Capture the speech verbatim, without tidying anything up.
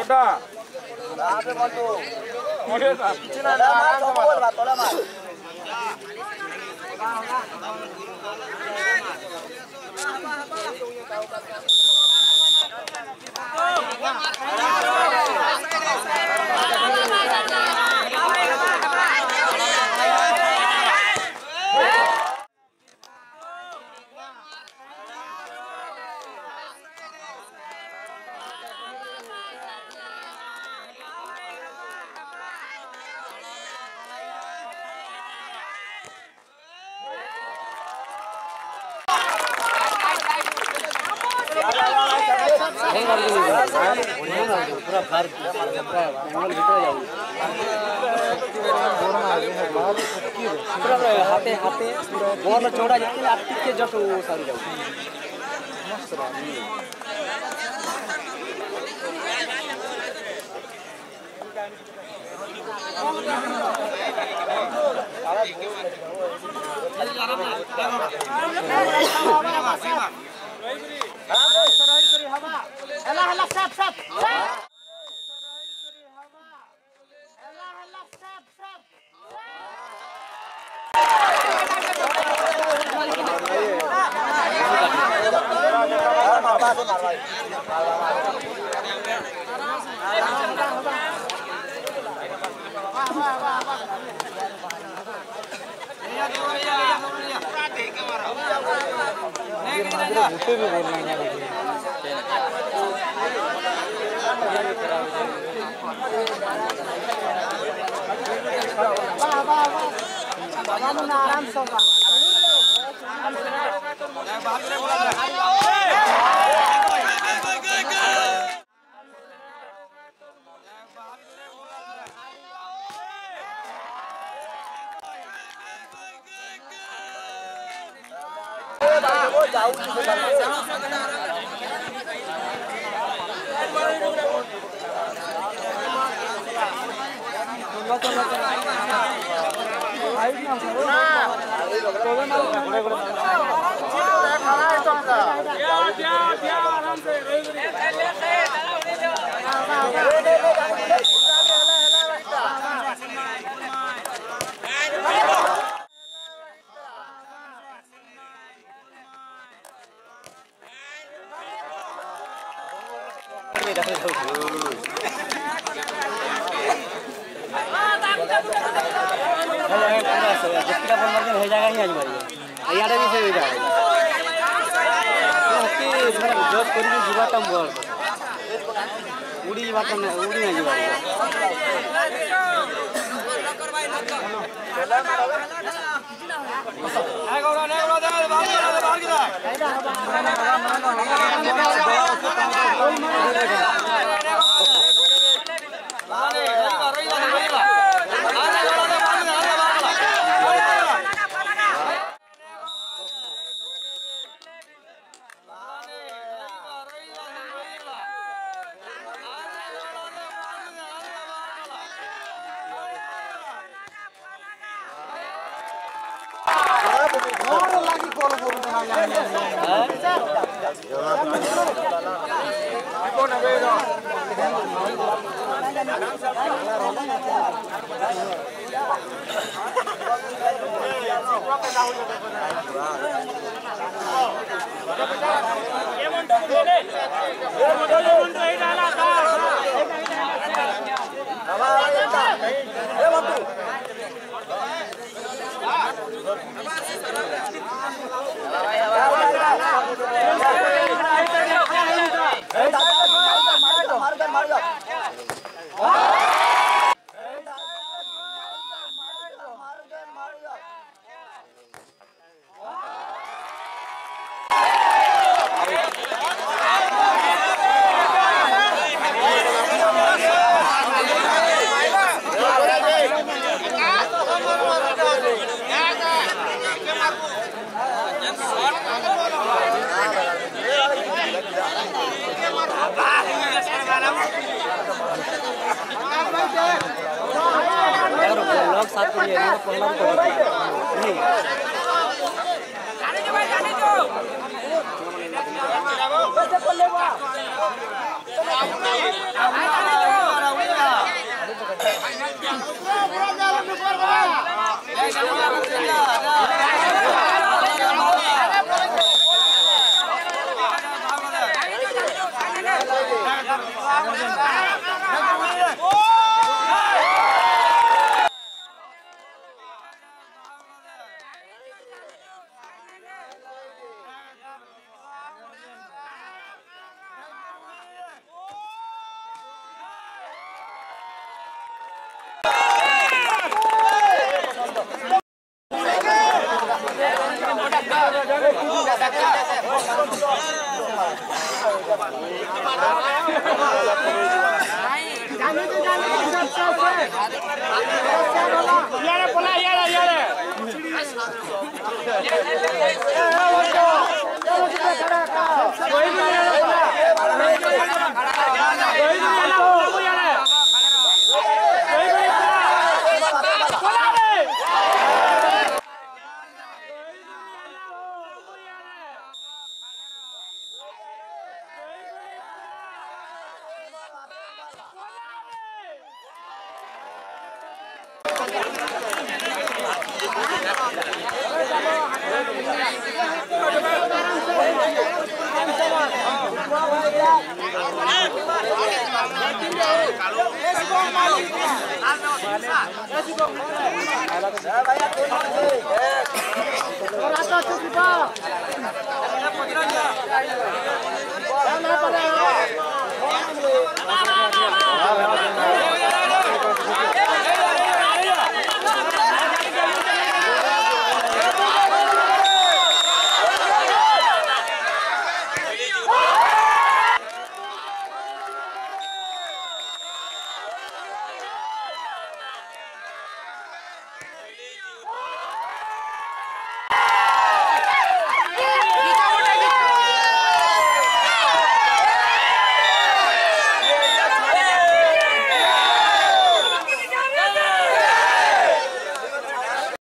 बेटा आगे मत तो ये था चिना ना तो बोल बात तोला मार पूरा फार पूरा एंगल भीतर जाऊ पूरा हाथे हाथे बॉल चौड़ा जाते आ टिके जट सारी जाऊ मस्त रही हला हला साफ साफ भूते भी बोल रहे हैं आराम से जितना फोन मार हो जाएगा ही आज मारिए यार भी से हो जाएगा कि मेरा जॉब करने जीवा तम बोल उड़ी जीवा तम उड़ी ना जीवा ए गौड़ा ने गौड़ा दे बाहर दे बाहर की लोग साथ में ये प्रोग्राम कर रहे हैं नहीं जाने दो भाई जाने दो कैसे बोल ले यारे बोला यारे यारे कोई भी यारे बोला कोई भी यारे बोला यारे कोई भी बोला रे Kalau